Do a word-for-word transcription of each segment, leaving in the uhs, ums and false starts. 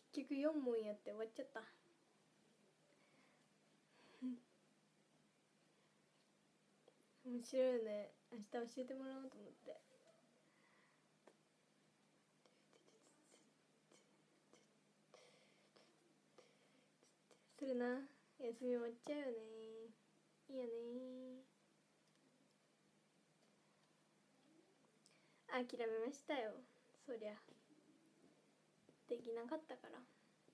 結局よん問やって終わっちゃった面白いよね。明日教えてもらおうと思って。するな。休み終わっちゃうよね。いいよね。諦めましたよ、そりゃ。できなかったから。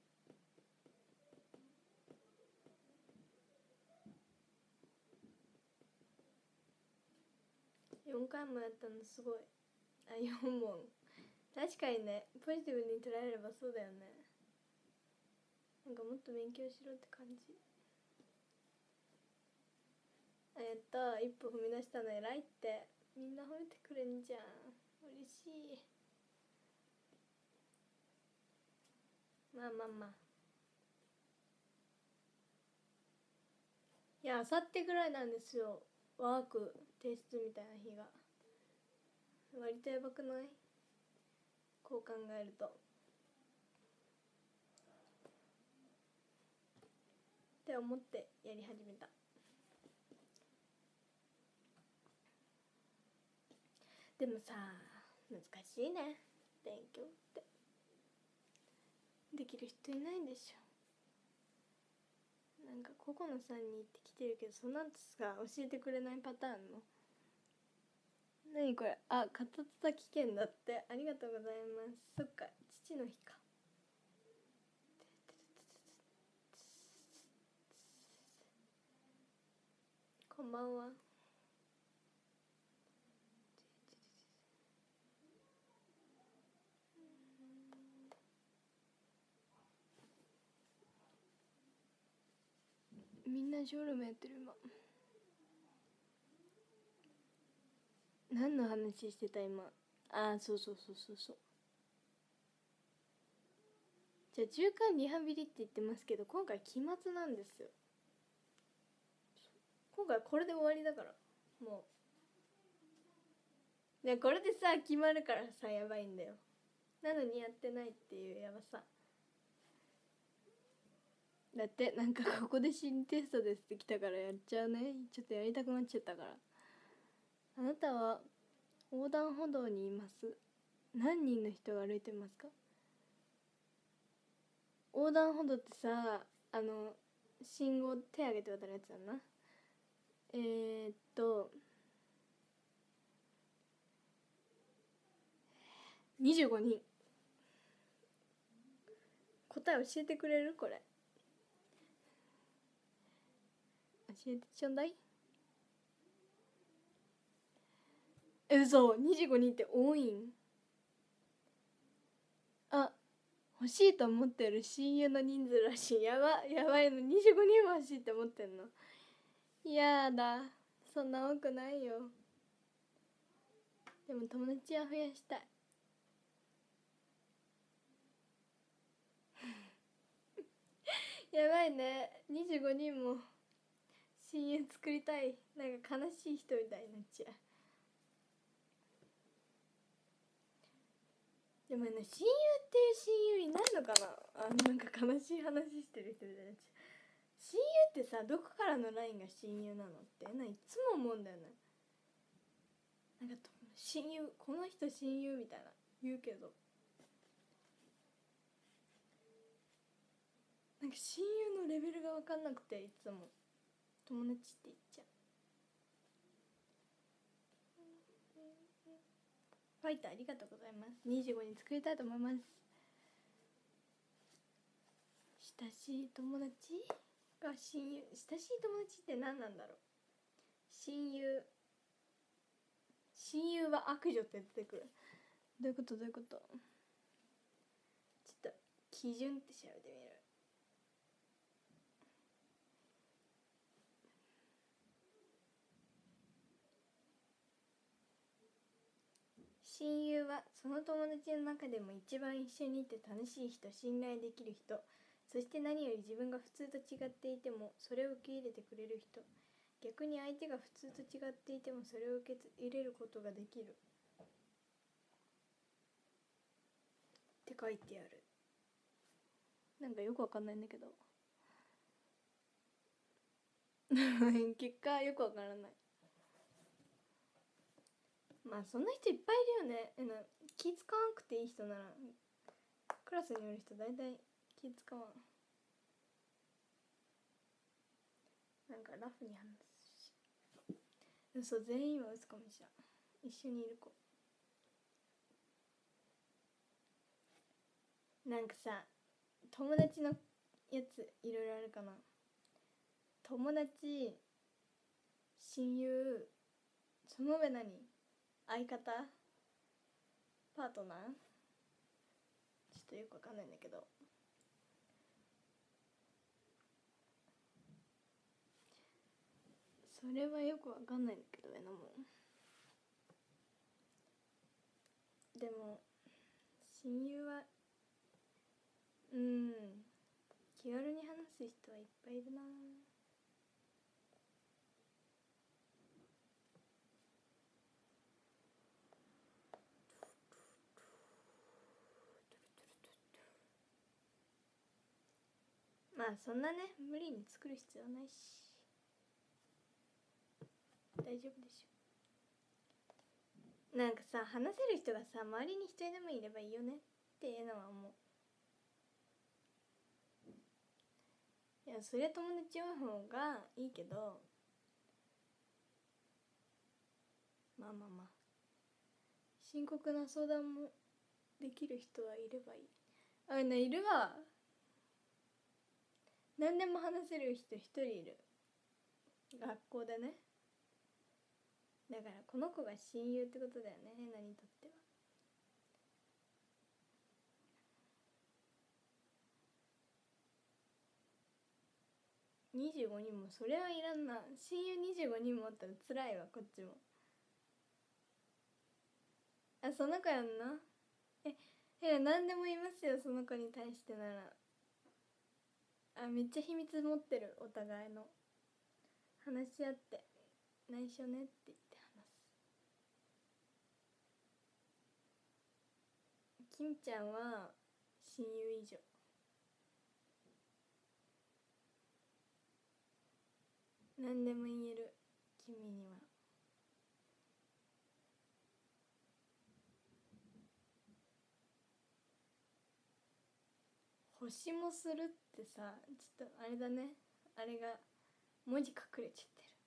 よんかいもやったのすごい。あ、よん問。確かにね、ポジティブに捉えればそうだよね。なんかもっと勉強しろって感じ。あ、やった、一歩踏み出したの偉いって。みんな褒めてくれんじゃん。嬉しい。まあまあまあ。いや、あさってぐらいなんですよ、ワーク提出みたいな日が。割とやばくない？こう考えると。って思ってやり始めた。でもさ、難しいね、勉強って。できる人いないんでしょ。なんか個々のさんに言ってきてるけど、その後さ教えてくれないパターンの。何これ、あ、肩たたき券だって。ありがとうございます。そっか、父の日か。こんばんは。みんなジョルムやってる今。何の話してた今。ああ、そうそうそうそうそう。じゃあ中間リハビリって言ってますけど、今回期末なんですよ。今回これで終わりだから。もうね、これでさ決まるからさ、やばいんだよ。なのにやってないっていうやばさ。だってなんかここで心理テストですってきたからやっちゃうね。ちょっとやりたくなっちゃったから。あなたは横断歩道にいます。何人の人が歩いてますか？横断歩道ってさ、あの信号手挙げて渡るやつだな。えー、っとにじゅうごにん。答え教えてくれる？これ教えてちょうだい。え、嘘、にじゅうごにんって多いん？あ、欲しいと思ってる親友の人数らしい。やば、やばいの。にじゅうごにんも欲しいって思ってんの？やだ、そんな多くないよ。でも友達は増やしたい。やばいね、にじゅうごにんも親友作りたい。なんか悲しい人みたいになっちゃう。でもね、親友っていう親友いないのかな。あ、なんか悲しい話してる人みたいになっちゃう。親友ってさ、どこからのラインが親友なのってないつも思うんだよね。なんか親友、この人親友みたいな言うけど、なんか親友のレベルが分かんなくて、いつも友達って言っちゃう。ファイターありがとうございます。にじゅうごにん作りたいと思います。親しい友達が親友。親しい友達って何なんだろう。親友、親友は悪女って出てくる。どういうこと？どういうこと？ちょっと基準って調べてみる。親友はその友達の中でも一番一緒にいて楽しい人、信頼できる人、そして何より自分が普通と違っていてもそれを受け入れてくれる人、逆に相手が普通と違っていてもそれを受け入れることができるって書いてある。 なんかよくわかんないんだけど結果よくわからない。まあそんな人いっぱいいるよね。えな気使わなくていい人ならクラスにおる人大体気使わん。なんかラフに話すし。嘘、全員は嘘かもしれん。一緒にいる子なんかさ、友達のやついろいろあるかな。友達、親友、その上何、相方、パートナー、ちょっとよくわかんないんだけど、それはよくわかんないんだけどえなもん。でも親友はうん気軽に話す人はいっぱいいるな。まあそんなね無理に作る必要ないし大丈夫でしょ。なんかさ、話せる人がさ周りに一人でもいればいいよねっていうのは思う。いやそりゃ友達多い方がいいけど、まあまあまあ深刻な相談もできる人はいればいい。あね、いるわ。何でも話せる人一人いる。学校でね。だからこの子が親友ってことだよね、ヘナにとっては。にじゅうごにんもそれはいらんな。親友にじゅうごにんもおったら辛いわこっちも。あ、その子やんな。え、へな何でも言いますよその子に対してなら。あ、めっちゃ秘密持ってる。お互いの話し合って内緒ねって言って話す。きみちゃんは親友以上。何でも言える君には。星もするってさ、ちょっとあれだね。あれが文字隠れちゃってる。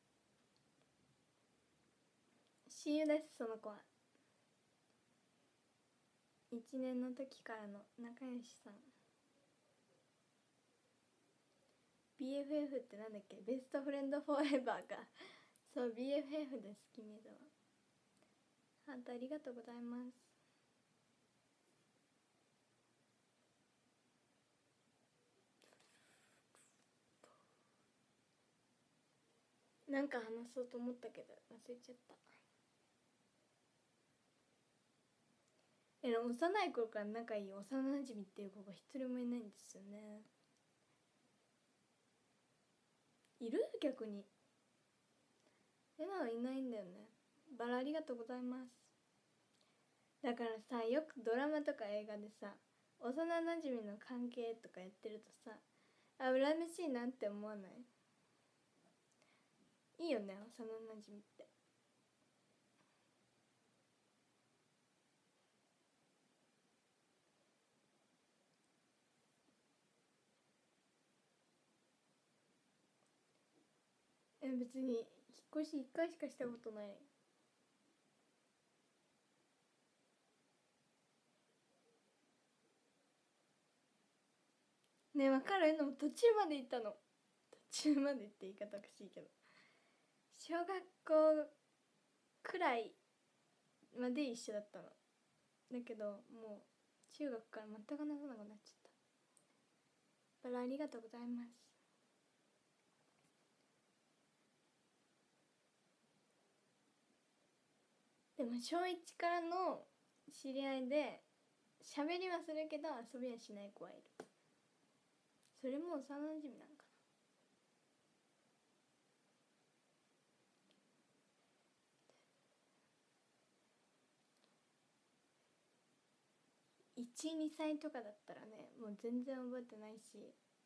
親友ですその子は。いちねんの時からの仲良しさん。 ビーエフエフ ってなんだっけ。ベストフレンドフォーエバーかそう ビーエフエフ です。君とはハートありがとうございます。なんか話そうと思ったけど忘れちゃった。え幼い頃から仲いい幼なじみっていう子が一人もいないんですよね。いる逆に。えなはいないんだよね。バラありがとうございます。だからさ、よくドラマとか映画でさ幼なじみの関係とかやってるとさ、あ、羨ましいなって思わない？いいよね幼なじみって。え別に引っ越しいっかいしかしたことない。ねえ分かるのも途中まで行ったの。途中までって言い方おかしいけど小学校くらいまで一緒だったの。だけどもう中学から全く話さなくなっちゃった。バラありがとうございます。でも小いちからの知り合いで喋りはするけど遊びはしない子はいる。それも幼なじみなんかいち、にさいとかだったらねもう全然覚えてないし、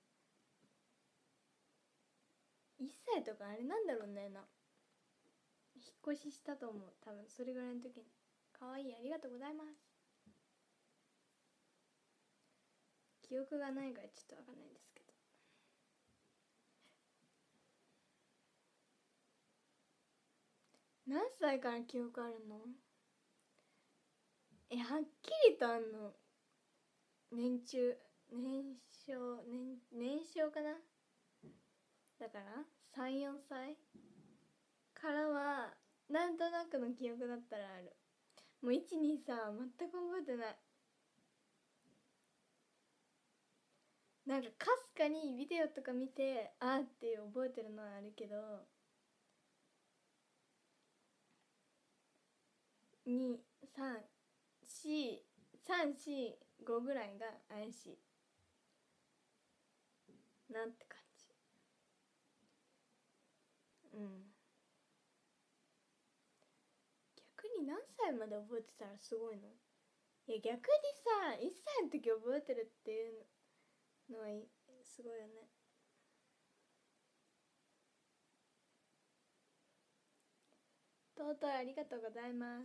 いっさいとかあれなんだろうね、な引っ越ししたと思う、多分それぐらいの時に。かわいい、ありがとうございます。記憶がないからちょっとわかんないんですけど、何歳から記憶あるの？え、はっきりとあんの年中年少年年少かな、だからさん、よんさいからはなんとなくの記憶だったらある。もういち、にさ全く覚えてない。なんかかすかにビデオとか見てあーって覚えてるのはあるけど、に、さん、よん、さん、よん、ごぐらいが怪しいなんて感じ。うん、逆に何歳まで覚えてたらすごいの？いや逆にさいっさいの時覚えてるっていうのはすごいよね。とうとうありがとうございます。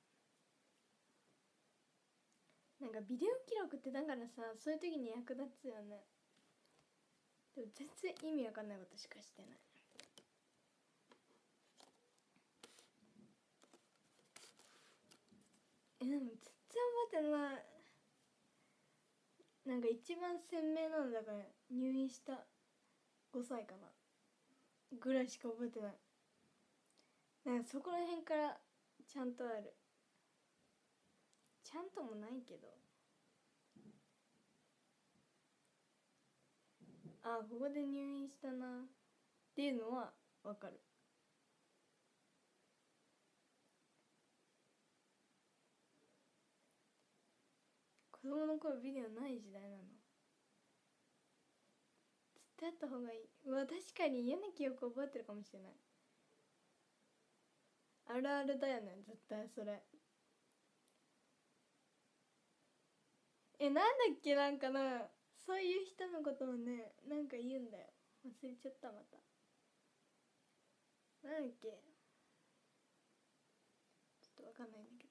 なんかビデオ記録ってだからさそういう時に役立つよね。でも全然意味わかんないことしかしてない。え、でも全然覚えてない。なんか一番鮮明なのだから入院したごさいかなぐらいしか覚えてない。なんかそこら辺からちゃんとある。ちゃんともないけど、あ、ここで入院したなっていうのはわかる。子供の頃ビデオない時代なの。絶対あった方がいい。うわ、確かに嫌な記憶覚えてるかもしれない。あるあるだよね絶対それ。え、なんだっけ、なんかな、そういう人のことをねなんか言うんだよ、忘れちゃった。またなんだっけ、ちょっとわかんないんだけど。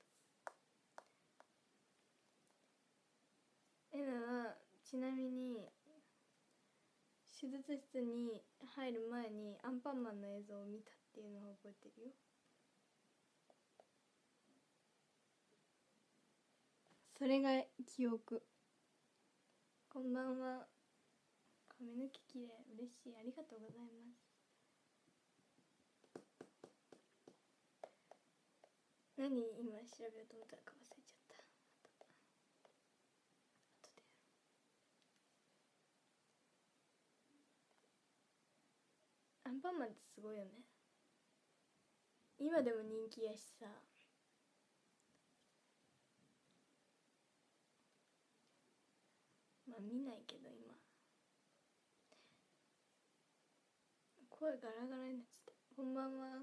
えな、ちなみに手術室に入る前にアンパンマンの映像を見たっていうのを覚えてるよ。それが記憶。こんばんは。髪の毛きれい、嬉しい、ありがとうございます。何今調べようと思ったか忘れちゃった。後でやろう。アンパンマンってすごいよね。今でも人気やしさ。まあ見ないけど今声ガラガラになっちゃった。こんばんは。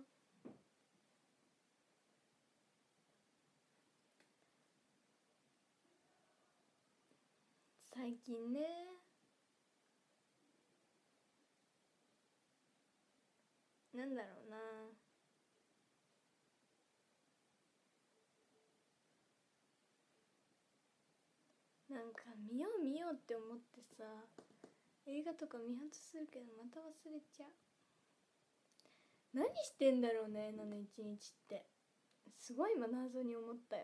最近ね、なんだろうな、なんか見よう見ようって思ってさ映画とか見ようとするけどまた忘れちゃう。何してんだろうねなの一日って。すごい今謎に思ったよ。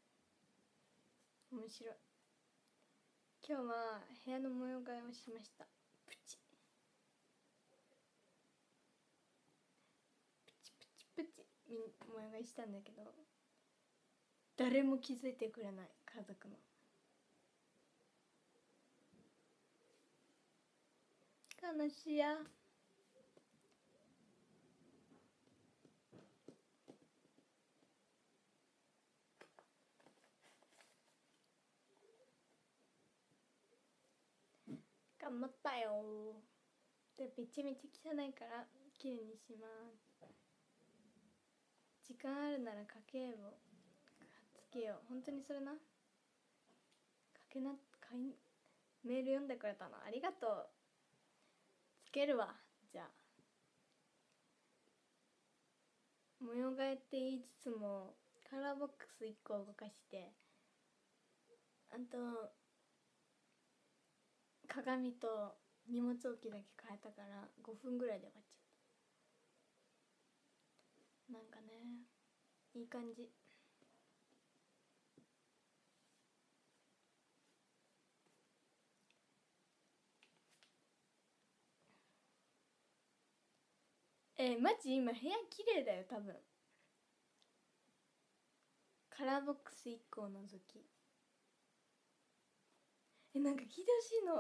面白い。今日は部屋の模様替えをしました。プチプチプチプチ模様替えしたんだけど誰も気づいてくれない。家族の悲しいや。頑張ったよ。でめちゃめちゃ汚いからきれいにします。時間あるなら家計簿つけよう。本当にそれな、 けなかいメール読んでくれたのありがとう。つけるわ。じゃあ模様替えって言いつつもカラーボックスいっこ動かして、あと鏡と荷物置きだけ変えたからごふんぐらいで終わっちゃった。なんかね、いい感じ。えー、マジ今部屋綺麗だよ多分。カラーボックスいっこを除き。え、なんか聞いてほしいの。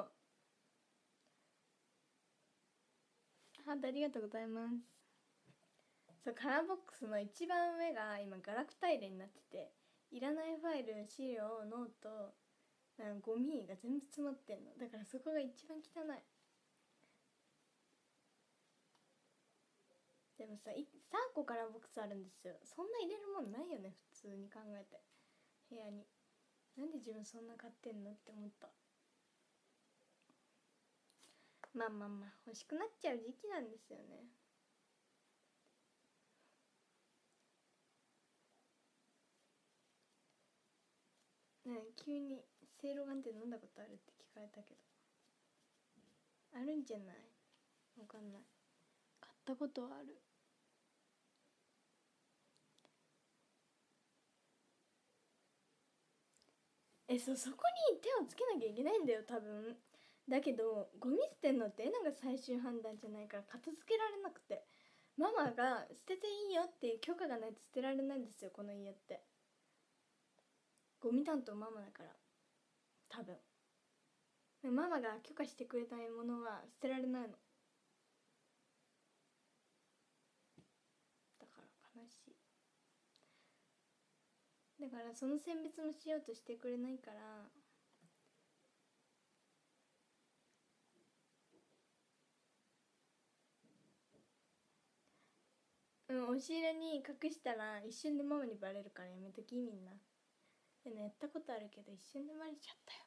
ハートありがとうございます。そう、カラーボックスの一番上が今ガラクタ入れになってて、いらないファイル、資料、ノート、なんかゴミが全部詰まってんの。だからそこが一番汚い。でもさ、さんこカラーボックスあるんですよ。そんな入れるもんないよね、普通に考えて。部屋になんで自分そんな買ってんのって思った。まあまあまあ欲しくなっちゃう時期なんですよね。ね、急にせいろがんって飲んだことあるって聞かれたけど、あるんじゃない？わかんない。買ったことはある。え、そう、そこに手をつけなきゃいけないんだよ多分。だけどゴミ捨てんのってエナが最終判断じゃないから片付けられなくて、ママが捨てていいよっていう許可がないと捨てられないんですよ、この家って。ゴミ担当ママだから多分。ママが許可してくれないものは捨てられないの。だから悲しい。だからその選別もしようとしてくれないから、うん、押し入れに隠したら一瞬でママにバレるからやめとき、みんな。でもやったことあるけど一瞬でバレちゃったよ。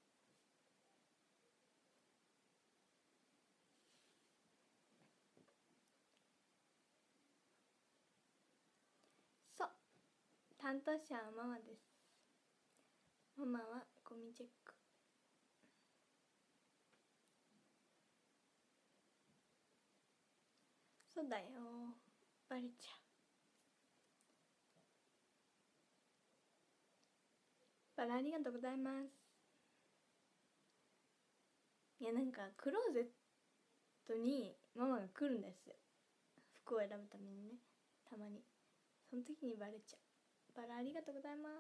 そう、担当者はママです。ママはゴミチェック。そうだよ、バレちゃう。バラありがとうございます。いや、なんかクローゼットにママが来るんですよ、服を選ぶためにね、たまに。その時にバレちゃう。バラありがとうございます。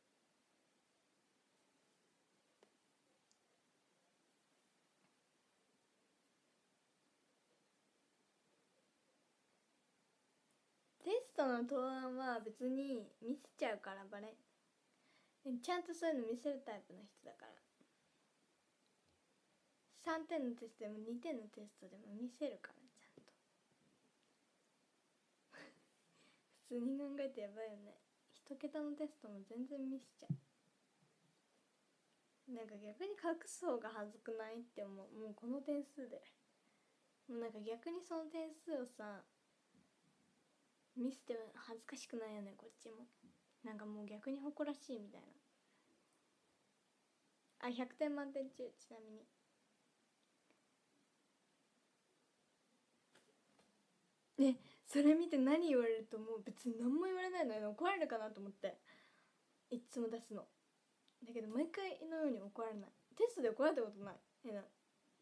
テストの答案は別に見せちゃうからバレ。ちゃんとそういうの見せるタイプの人だから。さんてんのテストでもにてんのテストでも見せるから、ちゃんと普通に考えてやばいよね。一桁のテストも全然見せちゃう。なんか逆に隠す方が恥ずくないって思う。もうこの点数でもうなんか逆にその点数をさ見せて恥ずかしくないよね、こっちも。なんかもう逆に誇らしいみたいな。あ、ひゃくてん満点中。ちなみにね、それ見て何言われるともう別に何も言われないのよ。怒られるかなと思っていつも出すの。だけど毎回のように怒られない。テストで怒られたことない。えな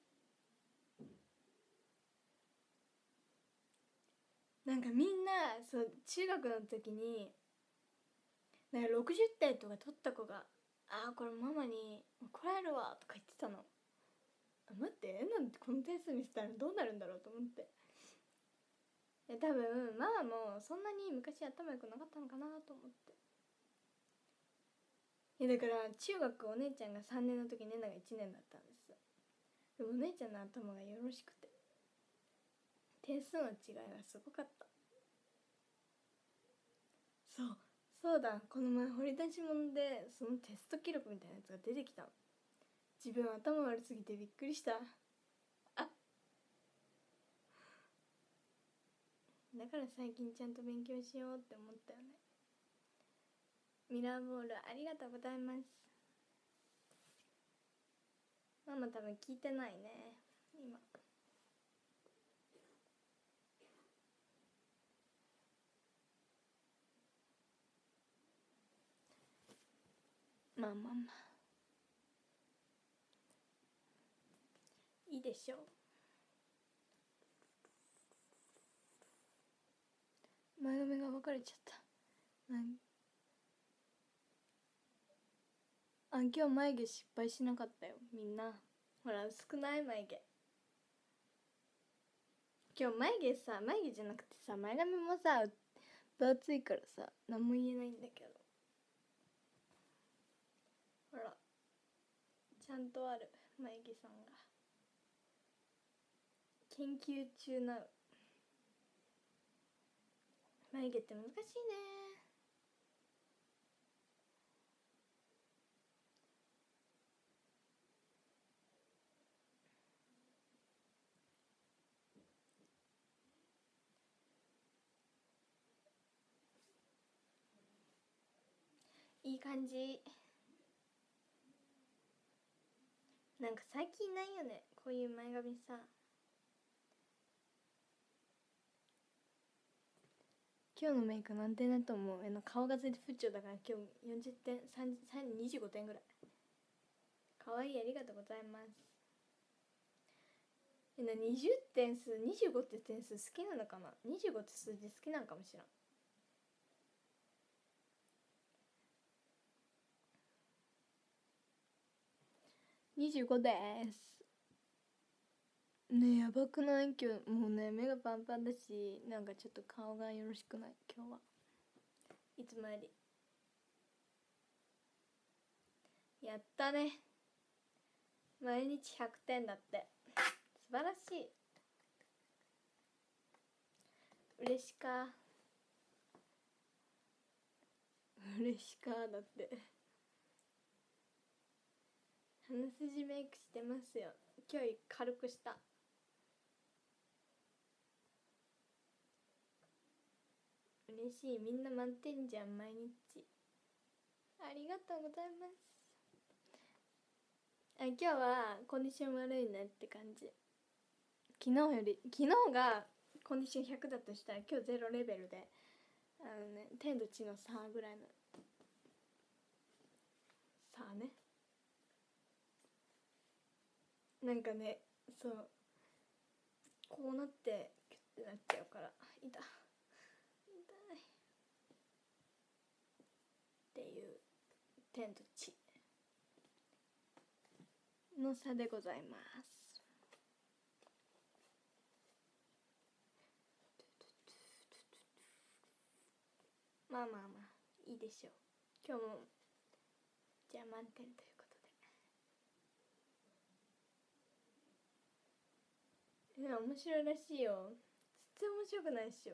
なんかみんなそう中学の時になんかろくじゅってんとか取った子が「あーこれママに怒られるわ」とか言ってたの。あ、待って、えなんてこの点数見せたらどうなるんだろうと思って。多分ママもそんなに昔頭良くなかったのかなと思って。いやだから中学お姉ちゃんがさんねんの時ねながいちねんだったんです。でもお姉ちゃんの頭がよろしくて点数の違いがすごかった。そうそうだ、この前掘り出し物でそのテスト記録みたいなやつが出てきたの。自分頭悪すぎてびっくりした。あ、だから最近ちゃんと勉強しようって思ったよね。ミラーボールありがとうございます。ママ多分聞いてないね今。まあまあまあいいでしょう。前髪が分かれちゃった。あ、今日眉毛失敗しなかったよみんな。ほら薄くない眉毛。今日眉毛さ、眉毛じゃなくてさ、前髪もさ分厚いからさ何も言えないんだけど、ほらちゃんとある眉毛さんが。研究中な眉毛って難しいね。いい感じ。なんか最近ないよねこういう前髪さ。今日のメイク何点だと思う？あの顔が絶不調だから今日よんじゅってん、にじゅうごてんぐらい。かわいい、ありがとうございます。えなにじゅってん数、にじゅうごって点数好きなのかな。にじゅうごって数字好きなのかもしれん。にじゅうごですね。えやばくない？今日もうね目がパンパンだし、なんかちょっと顔がよろしくない今日は。いつもより。やったね、毎日ひゃくてんだって。素晴らしい。嬉しか嬉しかだって。鼻筋メイクしてますよ。今日軽くした。嬉しい、みんな満点じゃん毎日。ありがとうございます。あ、今日はコンディション悪いねって感じ。昨日より、昨日がコンディションひゃくだとしたら今日ゼロレベルで、あのね、天と地の差ぐらいの差ね。なんかね、そうこうなってキュッてなっちゃうから、痛い痛いっていう天と地の差でございます。まあまあまあいいでしょう。今日もじゃあ満点ということで。いや面白いらしいよ。全然面白くないっしょ。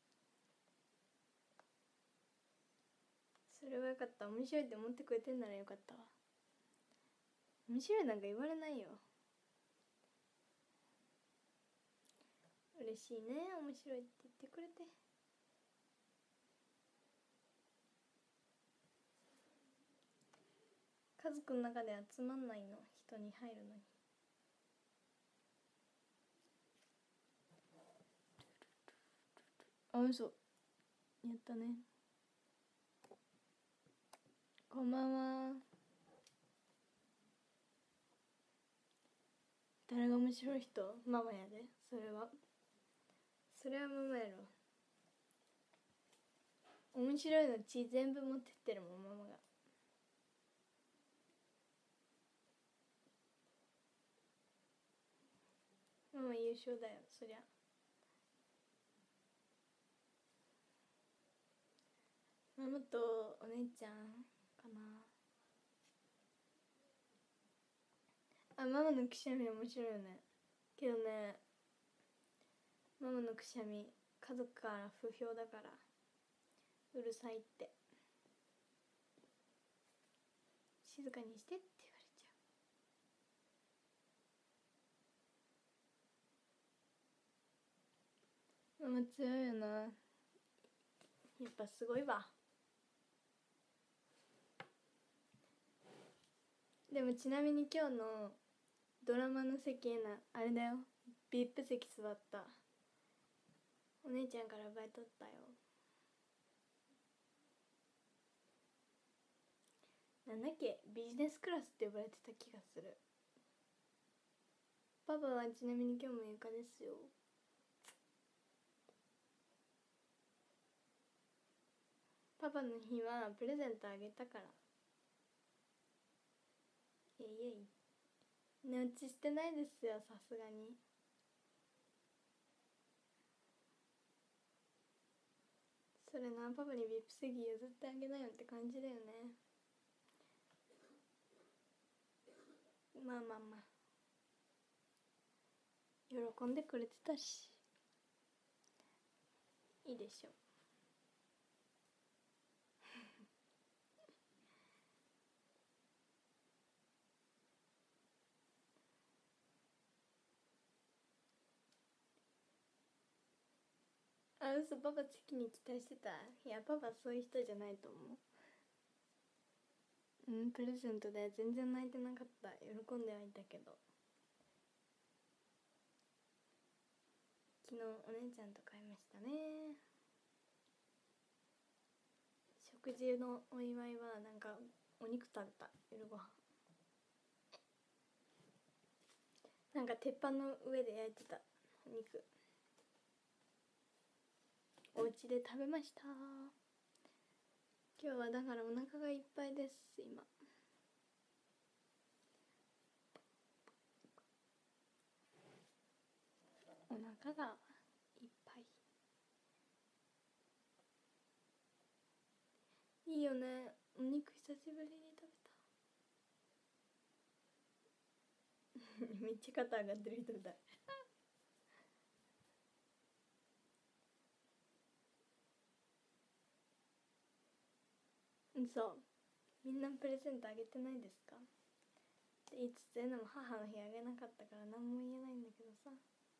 それはよかった。面白いって思ってくれてんならよかったわ。面白いなんか言われないよ。嬉しいね、面白いって言ってくれて。家族の中で集まんないの、人に入るのに。あ、嘘。やったね。こんばんは。誰が面白い人？ママやで。それはそれはママやろ。面白いの血全部持ってってるもんママが。ママ優勝だよそりゃ。ママとお姉ちゃんかな。あ、ママのくしゃみ面白いよね。けどね、ママのくしゃみ家族から不評だから、うるさいって。 静かにしてって言われちゃう。ママ強いよな、やっぱすごいわ。でもちなみに今日のドラマの席へなあれだよ、ビップ席座った。お姉ちゃんからバイトったよ。なんだっけ、ビジネスクラスって呼ばれてた気がする。パパはちなみに今日も床ですよ。パパの日はプレゼントあげたから。イエイイエイ。寝落ちしてないですよ、さすがに。それな、パパにビップ席譲ってあげなよって感じだよね。まあまあまあ、喜んでくれてたしいいでしょ。あ、嘘、パパ月に期待してた。いや、パパそういう人じゃないと思う。うん、プレゼントで全然泣いてなかった。喜んではいたけど。昨日お姉ちゃんと買いましたね。食事のお祝いはなんかお肉食べた、夜ご飯。なんか鉄板の上で焼いてたお肉、お家で食べました。今日はだからお腹がいっぱいです。今お腹がいっぱい。いいよね、お肉久しぶりに食べた。めっちゃ肩上がってる人だ。そう、みんなプレゼントあげてないですかって言いつつ、でも母の日あげなかったから何も言えないんだけどさ。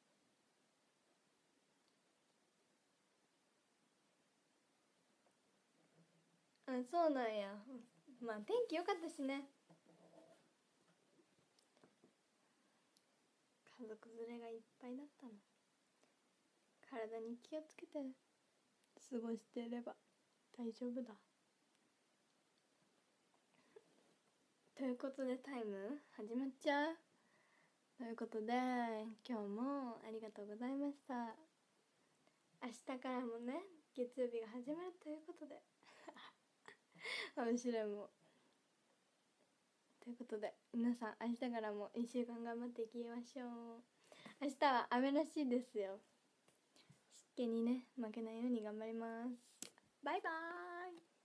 あ、そうなんや。まあ天気良かったしね。家族連れがいっぱいだったの。体に気をつけて過ごしていれば大丈夫だ。ということでタイム始まっちゃう。ということで今日もありがとうございました。明日からもね、月曜日が始まるということで面白いもん。ということで皆さん、明日からもいっしゅうかん頑張っていきましょう。明日は雨らしいですよ。湿気にね負けないように頑張ります。バイバーイ。